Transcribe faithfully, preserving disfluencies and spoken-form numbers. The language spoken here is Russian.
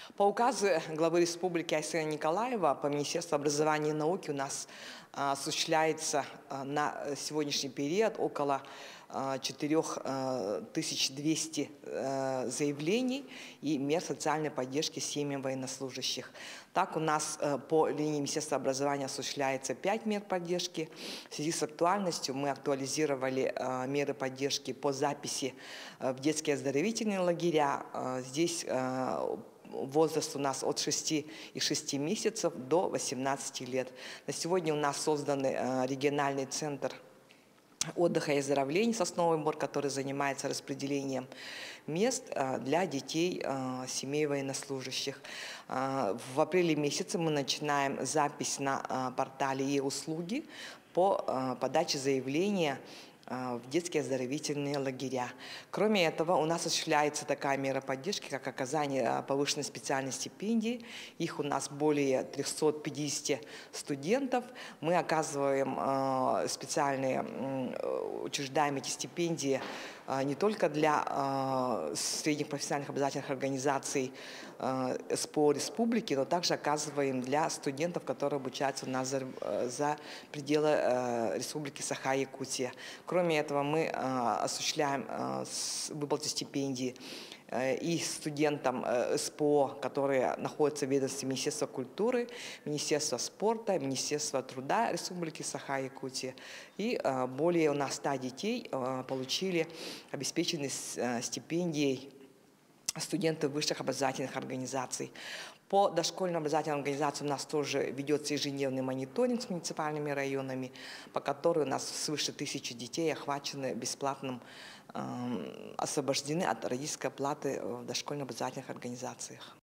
По указу главы республики Айсена Николаева по Министерству образования и науки у нас а, осуществляется а, на сегодняшний период около четырёх тысяч двухсот а, заявлений и мер социальной поддержки семьям военнослужащих. Так у нас а, по линии Министерства образования осуществляется пять мер поддержки. В связи с актуальностью мы актуализировали а, меры поддержки по записи а, в детские оздоровительные лагеря. А, здесь а, возраст у нас от шести и шести месяцев до восемнадцати лет. На сегодня у нас создан региональный центр отдыха и оздоровления Сосновый Бор, который занимается распределением мест для детей семей военнослужащих. В апреле месяце мы начинаем запись на портале e-услуги по подаче заявления в детские оздоровительные лагеря. Кроме этого, у нас осуществляется такая мера поддержки, как оказание повышенной специальной стипендии. Их у нас более трёхсот пятидесяти студентов. Мы оказываем специальные, учреждаем эти стипендии не только для средних профессиональных образовательных организаций СПО республики, но также оказываем для студентов, которые обучаются у нас за, за пределы республики Саха-Якутия. Кроме этого, мы осуществляем выплату стипендий и студентам СПО, которые находятся в ведомстве Министерства культуры, Министерства спорта, Министерства труда Республики Саха-Якутия. И более у нас ста детей получили обеспеченные стипендией студенты высших образовательных организаций. По дошкольным образовательным организациям у нас тоже ведется ежедневный мониторинг с муниципальными районами, по которым у нас свыше тысячи детей охвачены бесплатным, э, освобождены от родительской платы в дошкольно-образовательных организациях.